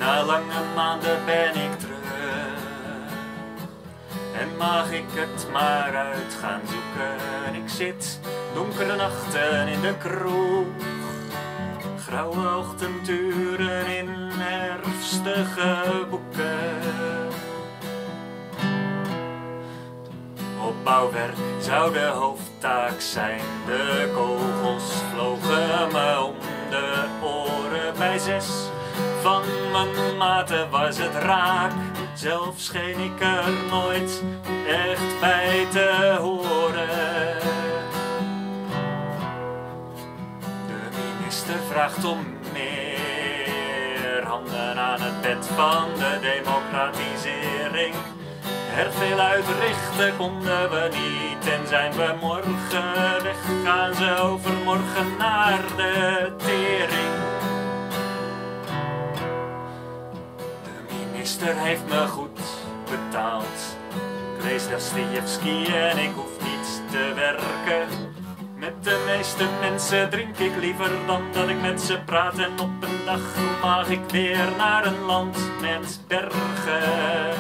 Na lange maanden ben ik terug. En mag ik het maar uit gaan zoeken. Ik zit donkere nachten in de kroeg. Grauwe ochtenduren in herfstige boeken. Opbouwwerk zou de hoofdtaak zijn. De kogels vlogen me om de oren. Bij 6 van mijn maten was het raak. Zelf scheen ik er nooit echt bij te horen. De minister vraagt om meer handen aan het bed van de democratisering. Er veel uitrichten konden we niet en zijn we morgen weg, gaan ze overmorgen naar de tering. De minister heeft me goed betaald. Ik lees Dostoevsky en ik hoef niet te werken. Met de meeste mensen drink ik liever dan dat ik met ze praat. En op een dag mag ik weer naar een land met bergen.